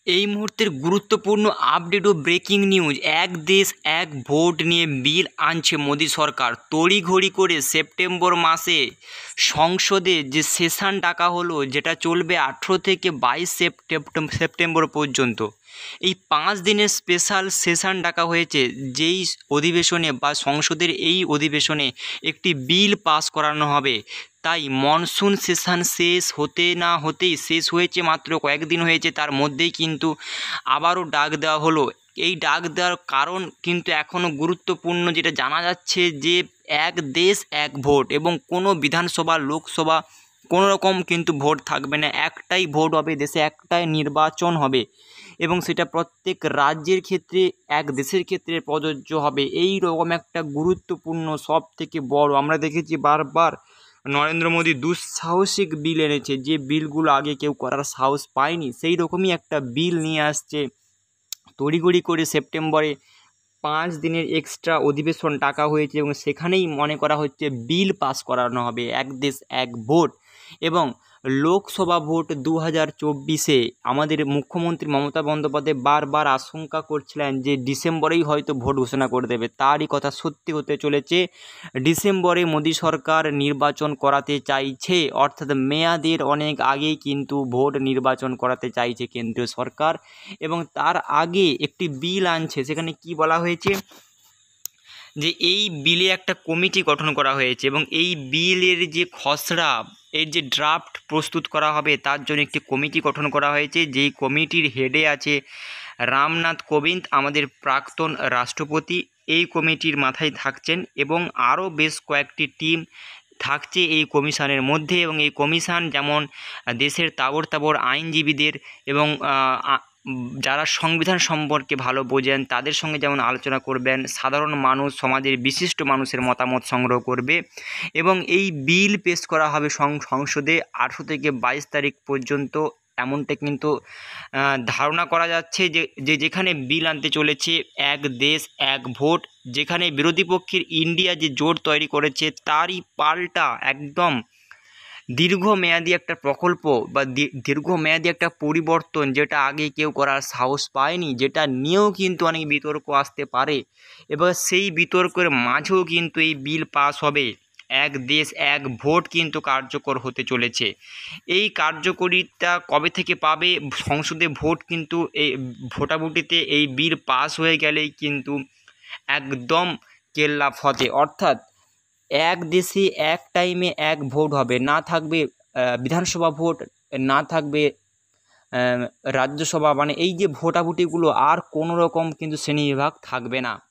এই মুহূর্তের গুরুত্বপূর্ণ আপডেট ও ব্রেকিং নিউজ। এক দেশ এক ভোট নিয়ে বিল আনছে মোদী সরকার। তড়িঘড়ি করে সেপ্টেম্বর মাসে সংসদে যে সেশন ডাকা হলো, যেটা চলবে 18 থেকে 22 সেপ্টেম্বর পর্যন্ত। এই 5 দিনের স্পেশাল সেশন ডাকা হয়েছে, যেই অধিবেশনে বা সংসদের এই অধিবেশনে একটি বিল পাস করানো হবে। তাই মনসুন সেশন শেষ হতে না হতেই, শেষ হয়েছে মাত্র কয়েকদিন হয়েছে, তার মধ্যেই কিন্তু আবারও ডাক দেওয়া হলো। এই ডাক দেওয়ার কারণ কিন্তু এখনও গুরুত্বপূর্ণ, যেটা জানা যাচ্ছে যে এক দেশ এক ভোট, এবং কোনো বিধানসভা লোকসভা কোনো রকম কিন্তু ভোট থাকবে না। একটাই ভোট হবে, দেশে একটাই নির্বাচন হবে, এবং সেটা প্রত্যেক রাজ্যের ক্ষেত্রে, এক দেশের ক্ষেত্রে প্রযোজ্য হবে। এই রকম একটা গুরুত্বপূর্ণ, সব থেকে বড়, আমরা দেখেছি বারবার নরেন্দ্র মোদী দুঃসাহসিক বিল এনেছে, যে বিলগুলো আগে কেউ করার সাহস পায়নি। সেই রকমই একটা বিল নিয়ে আসছে তড়িঘড়ি করে। সেপ্টেম্বরে 5 দিনের এক্সট্রা অধিবেশন ডাকা হয়েছে, এবং সেখানেই মনে করা হচ্ছে বিল পাস করানো হবে, এক দেশ এক ভোট। এবং লোকসভা ভোট 2024-এ আমাদের মুখ্যমন্ত্রী মমতা বন্দ্যোপাধ্যায় বারবার আশঙ্কা করছিলেন যে ডিসেম্বরেই হয়তো ভোট ঘোষণা করে দেবে। তারই কথা সত্যি হতে চলেছে। ডিসেম্বরে মোদী সরকার নির্বাচন করাতে চাইছে, অর্থাৎ মেয়াদের অনেক আগেই কিন্তু ভোট নির্বাচন করাতে চাইছে কেন্দ্রীয় সরকার। এবং তার আগে একটি বিল আনছে, সেখানে কি বলা হয়েছে যে এই বিলে একটা কমিটি গঠন করা হয়েছে, এবং এই বিলের যে খসড়া, এর যে ড্রাফট প্রস্তুত করা হবে, তার জন্য একটি কমিটি গঠন করা হয়েছে। যেই কমিটির হেডে আছে রামনাথ কোবিন্দ, আমাদের প্রাক্তন রাষ্ট্রপতি। এই কমিটির মাথায় থাকছেন, এবং আরও বেশ কয়েকটি টিম থাকছে এই কমিশনের মধ্যে। এবং এই কমিশন যেমন দেশের তাবড় আইনজীবীদের এবং যারা সংবিধান সম্পর্কে ভালো বোঝেন তাদের সঙ্গে যেমন আলোচনা করবেন, সাধারণ মানুষ, সমাজের বিশিষ্ট মানুষের মতামত সংগ্রহ করবে। এবং এই বিল পেশ করা হবে সংসদে 18 থেকে 22 তারিখ পর্যন্ত, এমনটা কিন্তু ধারণা করা যাচ্ছে। যে যেখানে বিল আনতে চলেছে এক দেশ এক ভোট, যেখানে বিরোধী পক্ষের ইন্ডিয়া যে জোট তৈরি করেছে, তারই পাল্টা একদম দীর্ঘমেয়াদী একটা প্রকল্প বা দীর্ঘমেয়াদী একটা পরিবর্তন, যেটা আগে কেউ করার সাহস পায়নি, যেটা নিয়েও কিন্তু অনেক বিতর্ক আসতে পারে। এবার সেই বিতর্কের মাঝেও কিন্তু এই বিল পাস হবে। এক দেশ এক ভোট কিন্তু কার্যকর হতে চলেছে। এই কার্যকরিতা কবে থেকে পাবে? সংসদে ভোট কিন্তু এই ভোটাভুটিতে এই বিল পাস হয়ে গেলেই কিন্তু একদম কেল্লা ফতে, অর্থাৎ এক দেশে এক টাইমে এক ভোট হবে, না থাকবে বিধানসভা ভোট, না থাকবে রাজ্যসভা, মানে এই যে ভোটাভুটিগুলো, আর কোনো রকম কিন্তু শ্রেণীবিভাগ থাকবে না।